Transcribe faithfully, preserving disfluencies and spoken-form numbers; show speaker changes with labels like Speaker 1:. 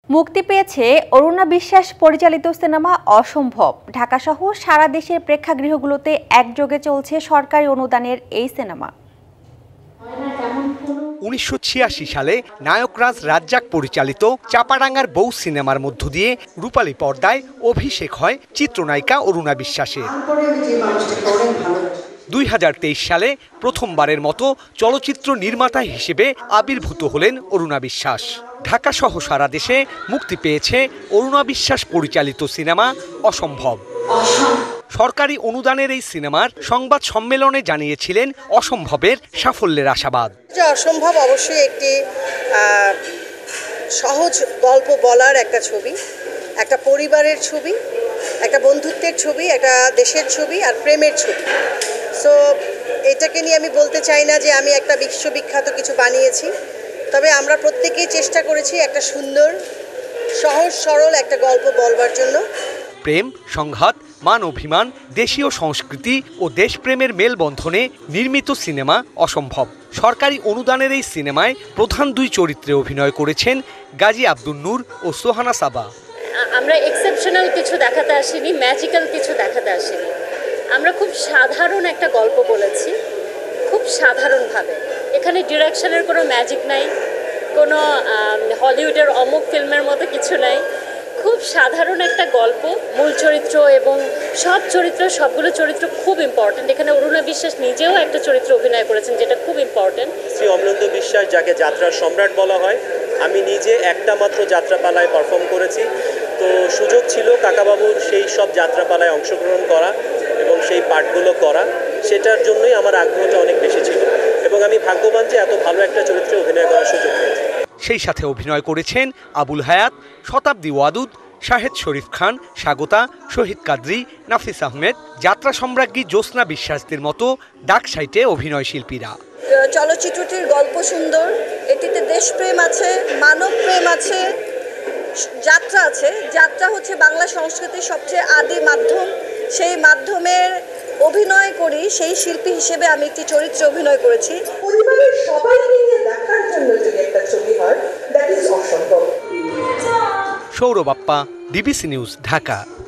Speaker 1: মুক্তি পেয়েছে অরুণা বিশ্বাস পরিচালিত সিনেমা অসম্ভব। ঢাকাসহ সারা দেশের প্রেক্ষাগৃহগুলোতে একযোগে চলছে সরকারি অনুদানের এই সিনেমা।
Speaker 2: উনিশশো ছিয়াশি সালে নায়করাজ রাজ্জাক পরিচালিত চাপাডাঙ্গার বউ সিনেমার মধ্য দিয়ে রূপালী পর্দায় অভিষেক হয় চিত্রনায়িকা অরুণা বিশ্বাসের। দুই হাজার তেইশ সালে প্রথমবারের মতো চলচ্চিত্র নির্মাতা হিসেবে আবির্ভূত হলেন অরুণা বিশ্বাস। ঢাকা সহ সারা দেশে মুক্তি পেয়েছে অরুণা বিশ্বাস পরিচালিত সিনেমা অসম্ভব। সরকারি অনুদানের এই সিনেমার সংবাদ সম্মেলনে জানিয়েছিলেন অসম্ভবের সাফল্যের আশাবাদ।
Speaker 3: অসম্ভব অবশ্যই একটি সহজ গল্প বলার একটা ছবি, একটা পরিবারের ছবি, একটা বন্ধুত্বের ছবি, একটা দেশের ছবি আর প্রেমের ছবি। সো এটাকে নিয়ে আমি বলতে চাই না যে আমি একটা বিশ্ববিখ্যাত কিছু বানিয়েছি, তবে আমরা প্রত্যেকেই চেষ্টা করেছি একটা সুন্দর সহজ সরল একটা গল্প বলবার জন্য।
Speaker 2: প্রেম, সংঘাত, মান অভিমান, দেশীয় সংস্কৃতি ও দেশপ্রেমের মেলবন্ধনে নির্মিত সিনেমা অসম্ভব। সরকারি অনুদানের এই সিনেমায় প্রধান দুই চরিত্রে অভিনয় করেছেন গাজী আব্দুন নূর ও সোহানা সাবা।
Speaker 4: আমরা এক্সেপশনাল কিছু দেখাতে আসিনি, ম্যাজিক্যাল কিছু দেখাতে আসিনি। আমরা খুব সাধারণ একটা গল্প বলেছি, খুব সাধারণভাবে। এখানে ডিরেকশনের কোনো ম্যাজিক নাই, কোনো হলিউডের অমুক ফিল্মের মতো কিছু নাই। খুব সাধারণ একটা গল্প, মূল চরিত্র এবং সব চরিত্র, সবগুলো চরিত্র খুব ইম্পর্টেন্ট। এখানে অরুণা বিশ্বাস নিজেও একটা চরিত্র অভিনয় করেছেন, যেটা খুব ইম্পর্টেন্ট।
Speaker 5: শ্রী অমলেন্দু বিশ্বাস, যাকে যাত্রার সম্রাট বলা হয়, আমি নিজে একটা মাত্র যাত্রাপালায় পারফর্ম করেছি। তো সুযোগ ছিল কাকাবাবুর সেই সব যাত্রাপালায় অংশগ্রহণ করা এবং সেই পাঠগুলো করা, সেটার জন্যই আমার আগ্রহটা অনেক বেশি ছিল এবং আমি ভাগ্যবান যে এত ভালো একটা চরিত্রে অভিনয় করার সুযোগ পেয়েছি।
Speaker 2: সেই সাথে অভিনয় করেছেন আবুল হায়াত, শতাব্দী ওয়াদুদ, শাহেদ শরীফ খান, স্বাগতা, শহীদ কাদরি, নাফিস আহমেদ, যাত্রা সম্রাজ্ঞী জ্যোৎস্না বিশ্বাসদের মতো ডাক সাইটে অভিনয় শিল্পীরা।
Speaker 3: চলচ্চিত্রটির গল্প সুন্দর, এটিতে দেশপ্রেম আছে, মানব প্রেম আছে, যাত্রা আছে। যাত্রা হচ্ছে বাংলা সংস্কৃতির সবচেয়ে আদি মাধ্যম। সেই মাধ্যমের অভিনয় করি, সেই শিল্পী হিসেবে আমি একটি চরিত্রে অভিনয় করেছি। পরিবারের সবাইকে নিয়ে দেখার জন্য যদি একটা ছবি হয়, দ্যাট ইজ অসম্ভব।
Speaker 2: Sourav Appa, DBC news, Dhaka.